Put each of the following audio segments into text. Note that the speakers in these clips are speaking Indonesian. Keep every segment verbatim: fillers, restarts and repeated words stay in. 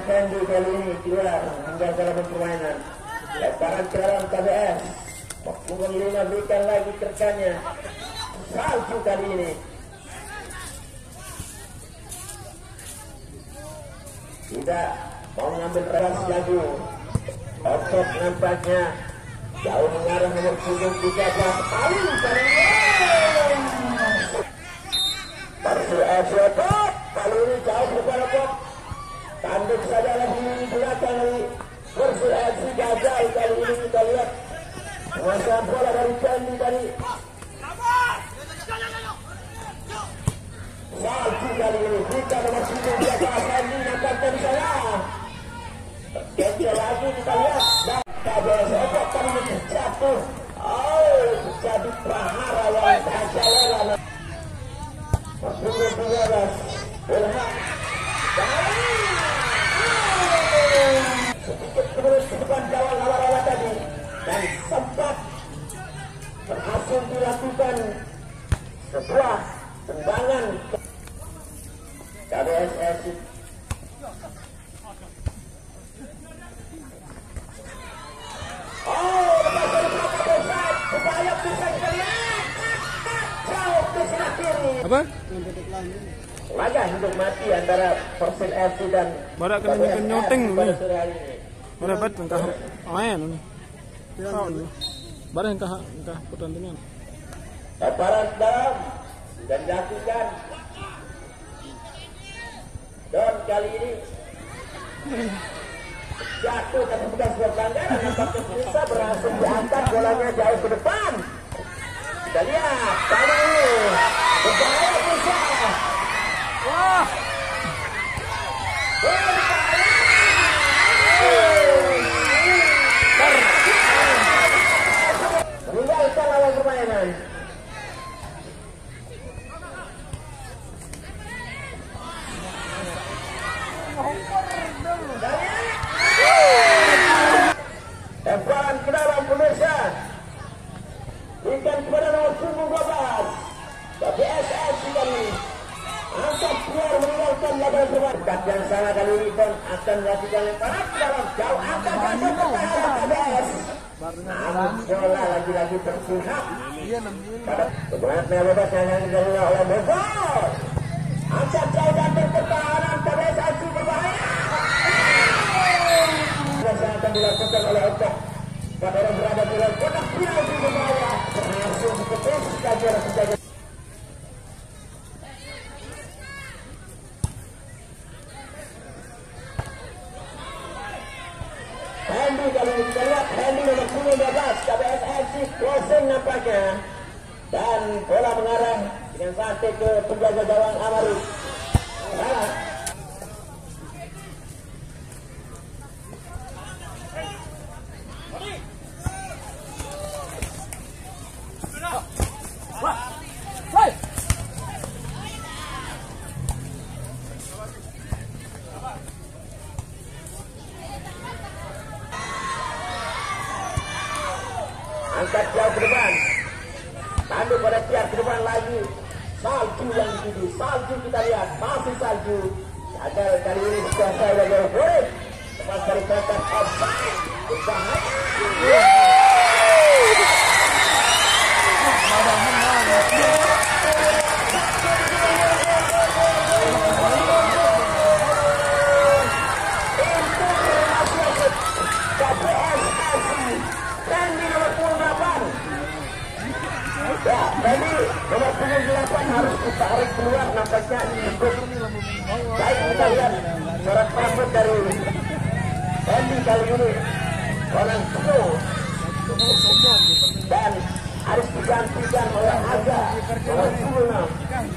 Fendi kali ini keluar hingga dalam permainan. Lemparan ke dalam K B S. Pukul lima berikan lagi rekannya. Salju kali ini. Tidak mau mengambil reras lagu. Otot nampaknya jauh mengarah nomor punggung tiga belas. Paling kali ini. Persib F C Otot. Kali ini jauh kepada Pop. Tanduk saja lagi di belakang dari Persib F C gagal kali ini. Kita lihat penguasaan bola dari Fendi tadi. Salju kali ini kita nomor punggung tiga belas. Fendi nampaknya di sana. Kecil lagi kita lihat dan K B S Otot kali ini jatuh. Oh, jadi prahara yang tak jalan. Punggung tiga belas berhak sedikit terus ke depan gawang awal-awal tadi dan sempat berhasil dilakukan sebuah tendangan K B S F C. Oh, lepas dari belakang besar upaya bisa dilihat jauh ke sebelah kiri. Apa? Laga hidup mati antara Persib F C dan Barak kena nyoteng nih. Barak bet entah main nih. Barak entah entah pertandingan. Lemparan dalam dan dilakukan. Don kali ini jatuh dan petugas berpelanggaran. Nampaknya bisa berhasil diangkat bolanya jauh ke depan. Kita lihat kali ini berbahaya bisa. Wah. Meninggalkan lawan permainan. Lemparan ke dalam pemirsa. Berikan kepada nomor punggung dua belas. K B S F C kali angkat keluar meninggalkan lawan permainan. Dekat yang sana kali ini pun akan melakukan lemparan ke dalam jauh angkat masuk ke dalam K B S. Namun bola lagi-lagi terpihak. Kemudian bebas yang dilakukan oleh Bogor. Angkat jauh dan pertahanan K B S F C berbahaya. Yang akan dilakukan oleh Otak. Pada orang berada di dalam kotak penalti berbahaya. Berhasil dikepes saja saja. Fendi kali ini kita lihat Fendi nomor punggung dua belas K B S F C crossing nampaknya dan bola mengarah dengan santai ke penjaga gawang Amari. Nah. Angkat jauh ke depan. Tanduk pada pihak ke depan lagi. Salju yang dituju. Salju kita lihat. Masih salju. Gagal kali ini dikuasai oleh Goreng. Lepas dari kotak offside. Berbahaya. Ya, tadi nomor punggung delapan harus ditarik keluar nampaknya cukup. Baik kita lihat corak rambut dari Fendi kali ini orang pro dan harus digantikan oleh Aga nomor punggung enam.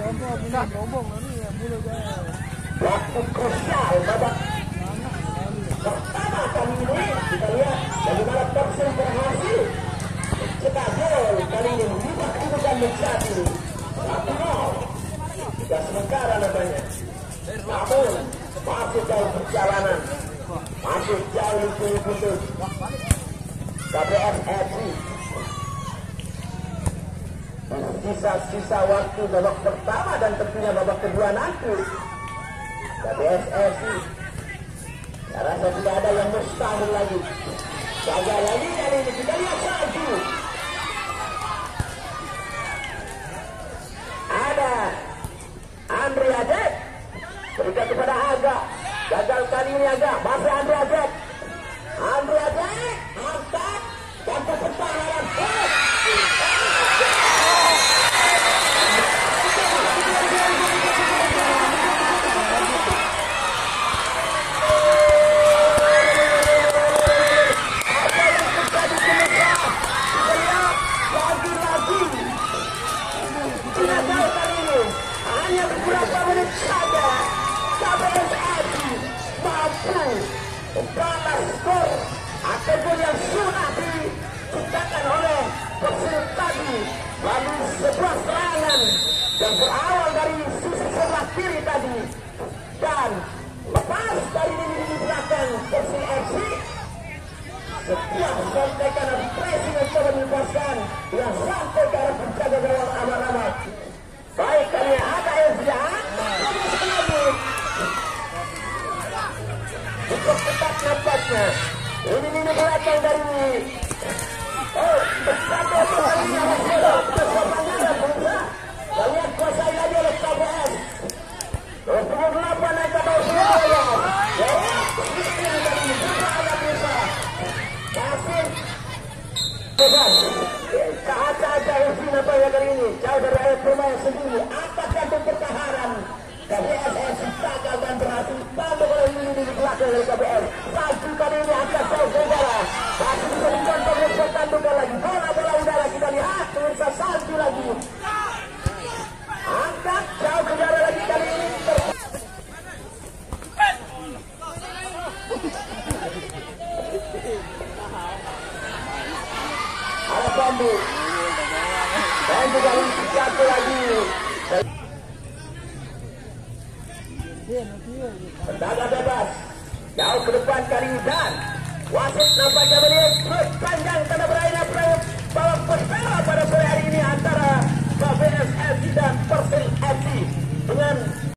Waktu krusial babak pertama kali ini kita lihat bagaimana Persib berhasil cetak gol kali ini lima kedudukan satu satu nol sudah sementara namanya. Namun masih jauh perjalanan, masih jauh putus K B S F C. Sisa-sisa waktu babak pertama dan tentunya babak kedua nanti K B S F C Rasa tidak ada yang mustahil lagi. Gagal lagi kali ini. Kita lihat salju. Ada Andre Ajek. Berikan kepada Aga. Gagal kali ini Aga. Masih Andre Ajek. Andre Ajek. Angkat. Gantung pertahanan. Hanya beberapa menit saja K B S R I mampu membalas skor ataupun yang sudah diciptakan oleh Persib tadi melalui sebuah serangan yang berawal dari sisi sebelah kiri tadi dan lepas dari lini di belakang Persib F C. Setiap sontekan dan pressing yang coba dilepaskan yang sampai ke arah penjaga gawang aman-aman. Baik, kali ada Ezra. Cukup ketat nampaknya. Ini ini belakang dari oh, besar itu kali ini ada kesopangan bangsa. Lihat kuasai lagi oleh K B S. dua puluh delapan naik ke dua puluh dua. Ya, ini dari bisa ada bisa. Kasih. Bebas. Kaca-kaca Evi nampaknya kali ini. Jauh dari air bermain sendiri. Atas jantung pertahanan. K B S S gagal dan berhasil bantu oleh ini di belakang dari K B S. Salju kali ini angkat jauh ke udara. Masih bisa dicontoh untuk tandukan lagi. Bola-bola udara kita lihat. Pemirsa salju lagi. Angkat jauh ke udara lagi kali ini. Ada Bambu. Dan juga untuk jatuh lagi. Tendangan bebas. Jauh ke depan kali ini dan wasit nampaknya melihat panjang tanda berakhirnya babak pertama pada sore hari ini antara K B S F C dan Persib F C dengan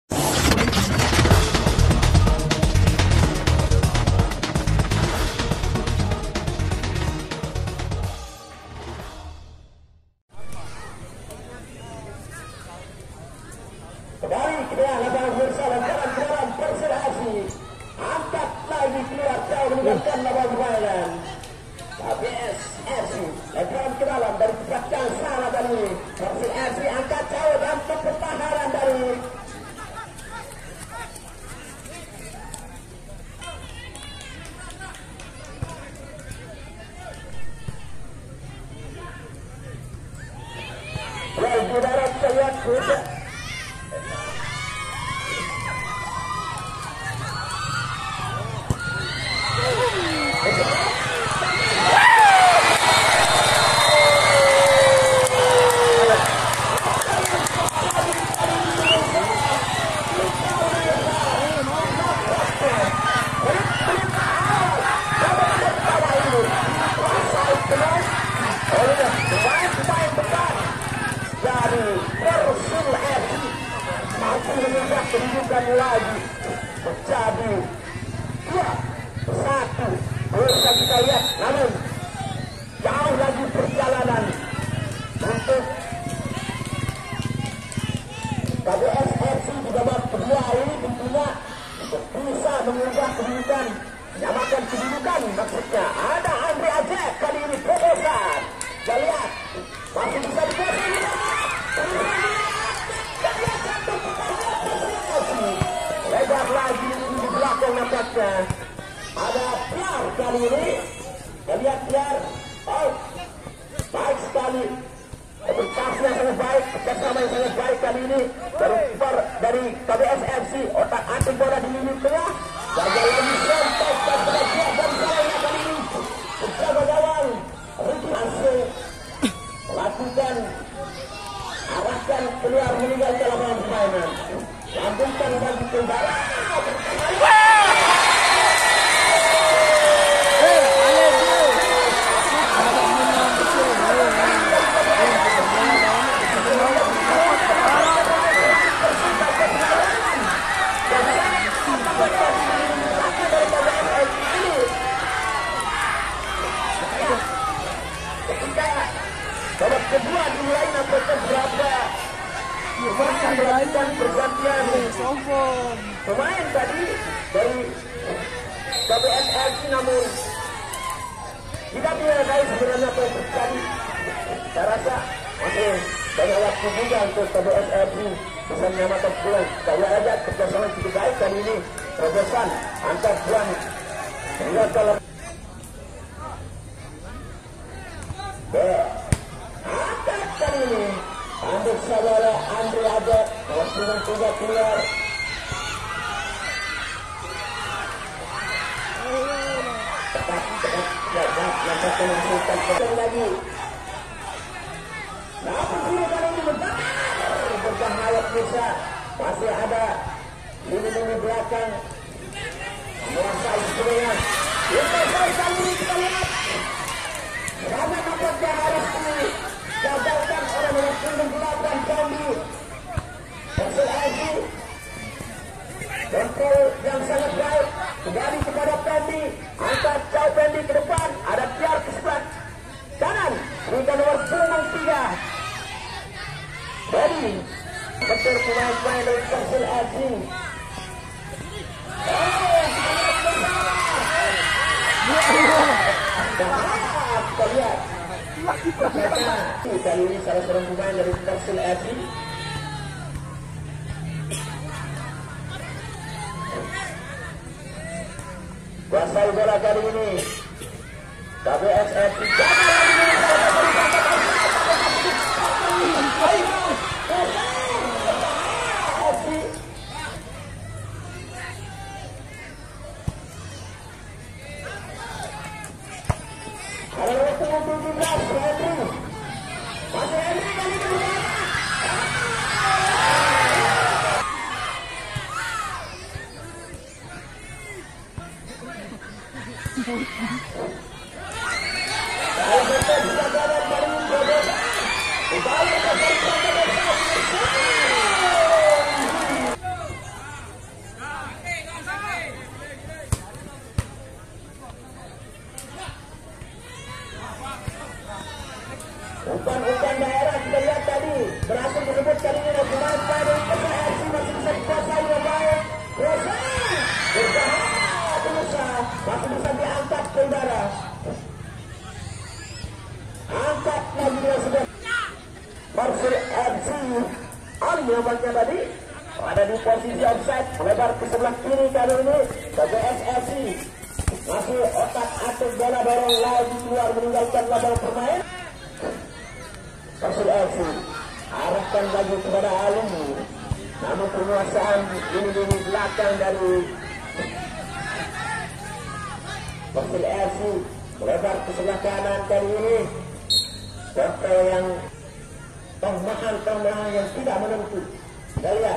kembali ke lapangan bersama jalan-jalan Persib F C. Angkat lagi keluar jauh meninggalkan lawan permainan. K B S F C lebaran ke dalam dari belakang sana dari Persib F C angkat jauh dan pertahanan dari Lagi darat saya kuda. Kedudukan lagi menjadi dua satu. Bisa kita lihat, namun jauh lagi perjalanan untuk K B S F C di babak kedua ini tentunya bisa mengubah kedudukan, menyamakan kedudukan. Maksudnya ada Andre Ajek kali ini terbesar. Kita lihat masih bisa diberikan. Lebar lagi di belakang nampaknya. Ada Piar kali ini. Kita lihat Piar. Oh, baik sekali. Komunikasinya sangat baik, kerjasama yang sangat baik kali ini dari dari K B S F C. Otak atik bola di lini tengah. Gagal lagi sontek dan berhasil dan salahnya kali ini. Bersama gawang Ricky langsung melakukan arahkan keluar meninggalkan lapangan permainan. Lanjutkan bagi kendara. K B S meramaikan pergantian Sombong. pemain tadi dari K B S F C, namun tidak dihargai sebenarnya apa yang terjadi. Saya rasa masih banyak waktu juga untuk K B S F C bisa menyamakan pulang. Saya aja kerjasama cukup baik kali ini. Terobosan antar puan hingga kalau angkat kali ini ambil saudara Andre ada dengan tiga keluar. Tepat tepat tepat nampaknya menghasilkan sekali lagi. Namun sudah kali ini berbahaya berbahaya bisa masih ada lini-lini belakang menguasai sebenarnya. Kita kali ini kita lihat karena nampaknya harus digagalkan oleh nomor punggung delapan Jambi. Persib F C kontrol yang sangat baik kembali kepada Pendi, angkat jauh Pendi ke depan, ada Tiar ke sebelah kanan, berikan nomor punggung tiga Pendi betul pemain-pemain dari Persib F C. Kita lihat kali ini salah seorang pemain dari Persib F C kuasai bola kali ini. K B S F C umpan-umpan daerah kita lihat tadi berhasil disebut kali ini oleh pemain dari Persib F C masih bisa dikuasai dengan baik. Rosan berusaha berusaha masih bisa diangkat ke udara. Angkat lagi dia sudah. Persib F C Ali nampaknya tadi ada di posisi offside melebar ke sebelah kiri kali ini. K B S F C masih otak atur bola dorong lagi keluar meninggalkan lapangan permain. Persib F C arahkan lagi kepada Alum, namun penguasaan ini di belakang dari Persib F C melebar ke sebelah kanan kali ini. Kontrol yang tomahan-tomahan yang tidak menentu. Kita lihat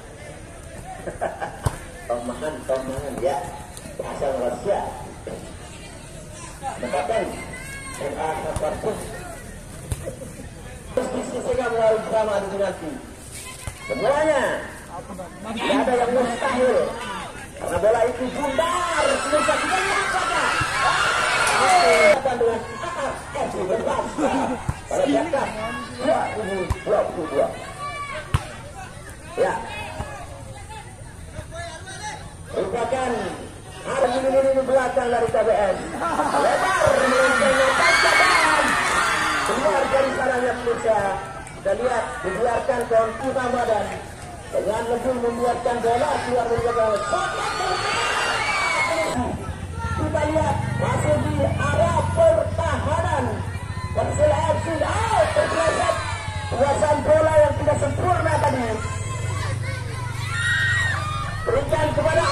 tomahan-tomahan ya asal Malaysia mendapatkan M A Kaparpus diskusikan melalui drama di nanti. Semuanya tidak ada yang mustahil karena bola itu bundar bisa kita lihat saja. Dengan F C bebas pada jangka dua ribu dua puluh dua. Ya, merupakan arah ini belakang dari K B S. Lebar melengkungnya tajam keluar dari sarangnya Malaysia. Kita lihat dibiarkan ke Ramadan dengan lebih membuatkan bola keluar dari belakang. Kita lihat masih di area pertahanan. Persib F C out terpeleset. Kuasaan bola yang tidak sempurna tadi. Berikan kepada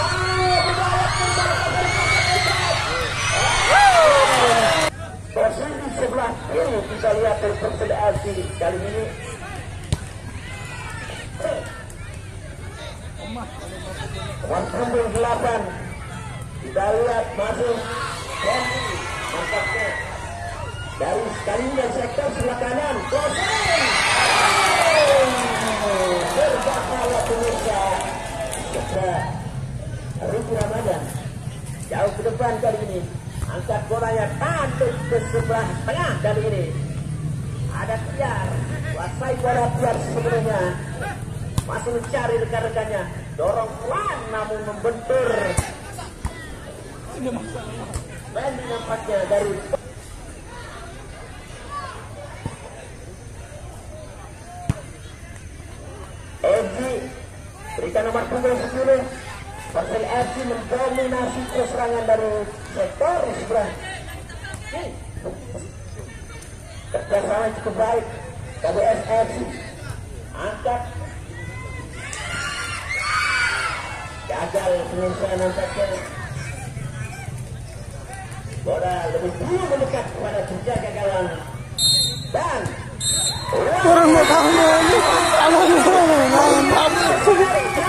posisi sebelah kiri kita lihat dari Persib F C kali ini. Nomor punggung delapan kita lihat masuk Randy nampaknya dari sekalinya sektor sebelah kanan. Kosong berbahaya pemirsa. Ricky Ramadan jauh ke depan kali ini, angkat bolanya tampil ke sebelah tengah kali ini. Ada Tiar, kuasai bola Tiar sebelumnya. masih mencari rekan-rekannya, dorong pelan namun membentur. Randy nampaknya dari F G berikan nomor punggung sepuluh. Persel F C mendominasi serangan dari sektor sebelah. Kerjasama cukup baik. K B S F C angkat, gagal penyelesaian nampaknya. Bola lebih dulu mendekat kepada penjaga gawang dan orang mau tahu ini.